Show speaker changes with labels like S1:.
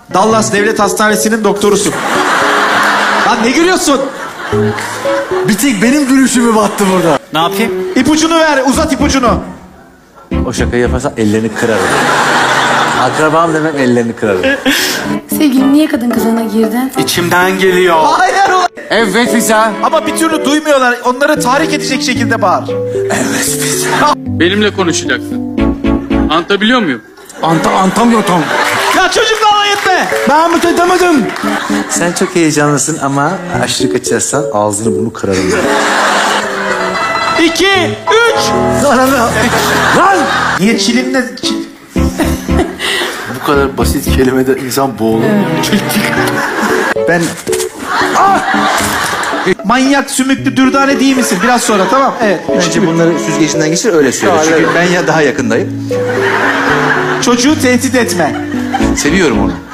S1: Dallas Devlet Hastanesi'nin doktorusun. Lan ne gülüyorsun?
S2: Bir tek benim gülüşümü battı burada.
S3: Ne yapayım?
S1: İpucunu ver, uzat ipucunu.
S2: O şakayı yaparsan ellerini kırarım. Akrabam demem, ellerini kırarım.
S4: Sevgilim niye kadın kılığına girdin?
S3: İçimden geliyor.
S1: Hayır ulan.
S2: Evet Fisa.
S1: Ama bir türlü duymuyorlar. Onları tahrik edecek şekilde bağır.
S2: Evet Fisa.
S5: Benimle konuşacaksın. Anlatabiliyor muyum?
S2: Antamıyorum.
S1: Ya çocuk dalga gitme.
S2: Ben mi tutamadım? Sen çok heyecanlısın ama aşırı kaçarsan ağzını bunu kırarım.
S1: 2, 3.
S2: Lan!
S1: Niye çilinle...
S2: Bu kadar basit kelimede insan boğulur. Ben...
S1: Manyak, sümüklü, dürdane değil misin? Biraz sonra, tamam. Evet.
S2: Bence bunları süzgecinden geçir, öyle söyle. Çünkü ben ya daha yakındayım.
S1: Çocuğu tehdit etme.
S2: Seviyorum onu.